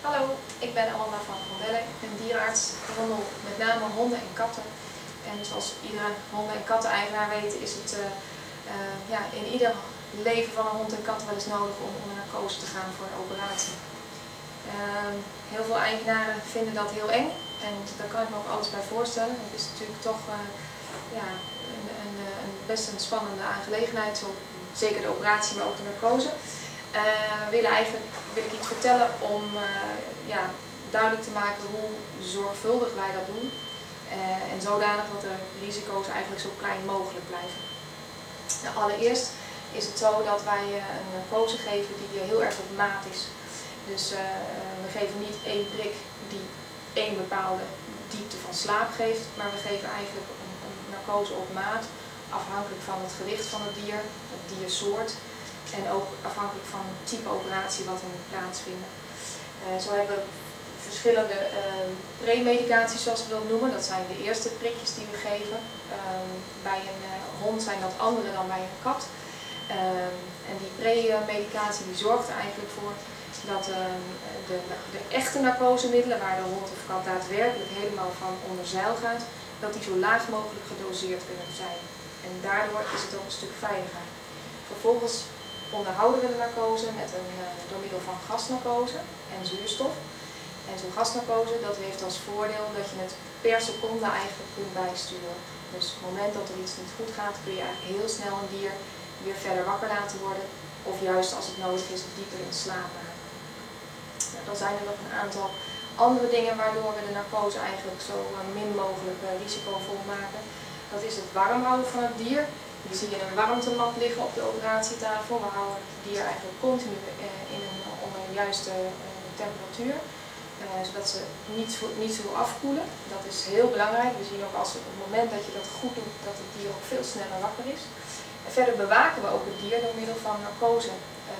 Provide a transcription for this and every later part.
Hallo, ik ben Amanda van Rondelle. Ik ben dierenarts. Ik behandel met name honden en katten. En zoals iedere honden- en katten-eigenaar weet is het in ieder leven van een hond en kat wel eens nodig om onder narcose te gaan voor een operatie. Heel veel eigenaren vinden dat heel eng en daar kan ik me ook alles bij voorstellen. Het is natuurlijk toch best een spannende aangelegenheid, zo, zeker de operatie, maar ook de narcose. Wil ik iets vertellen om duidelijk te maken hoe zorgvuldig wij dat doen en zodanig dat de risico's eigenlijk zo klein mogelijk blijven. Nou, allereerst is het zo dat wij een narcose geven die heel erg op maat is. Dus we geven niet één prik die één bepaalde diepte van slaap geeft, maar we geven eigenlijk een narcose op maat, afhankelijk van het gewicht van het dier, het diersoort en ook afhankelijk van het type operatie wat er moet plaatsvinden. Zo hebben we verschillende premedicaties, zoals we dat noemen. Dat zijn de eerste prikjes die we geven. Bij een hond zijn dat andere dan bij een kat. En die premedicatie die zorgt er eigenlijk voor dat de echte narcosemiddelen, waar de hond of kat daadwerkelijk helemaal van onder zeil gaat, dat die zo laag mogelijk gedoseerd kunnen zijn. En daardoor is het ook een stuk veiliger. Vervolgens onderhouden we de narcose door middel van gasnarcose en zuurstof. En zo'n gasnarcose dat heeft als voordeel dat je het per seconde eigenlijk kunt bijsturen. Dus op het moment dat er iets niet goed gaat, kun je eigenlijk heel snel een dier weer verder wakker laten worden. Of juist als het nodig is, dieper in slaap maken. Nou, dan zijn er nog een aantal andere dingen waardoor we de narcose eigenlijk zo min mogelijk risicovol maken. Dat is het warm houden van het dier. Je ziet een warmtemat liggen op de operatietafel. We houden het dier eigenlijk continu onder een juiste temperatuur. Zodat ze niet zo afkoelen. Dat is heel belangrijk. We zien ook op het moment dat je dat goed doet, dat het dier ook veel sneller wakker is. En verder bewaken we ook het dier door middel van narcose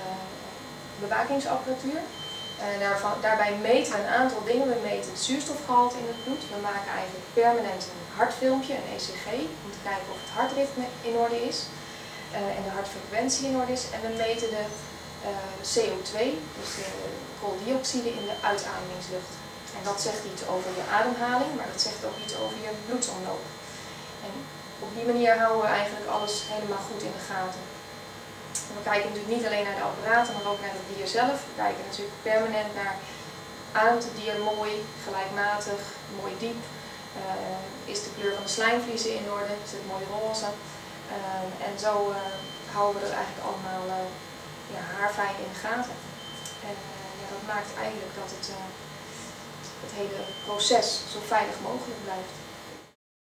bewakingsapparatuur. Daarbij meten we een aantal dingen. We meten het zuurstofgehalte in het bloed. We maken eigenlijk permanent een hartfilmpje, een ECG, om te kijken of het hartritme in orde is en de hartfrequentie in orde is. En we meten de CO2, dus de kooldioxide in de uitademingslucht. En dat zegt iets over je ademhaling, maar dat zegt ook iets over je bloedsomloop. En op die manier houden we eigenlijk alles helemaal goed in de gaten. We kijken natuurlijk niet alleen naar de apparaten, maar ook naar het dier zelf. We kijken natuurlijk permanent naar, ademt het dier mooi, gelijkmatig, mooi diep. Is de kleur van de slijmvliezen in orde, is het mooi roze. En zo houden we dat eigenlijk allemaal haarfijn in de gaten. En dat maakt eigenlijk dat het hele proces zo veilig mogelijk blijft.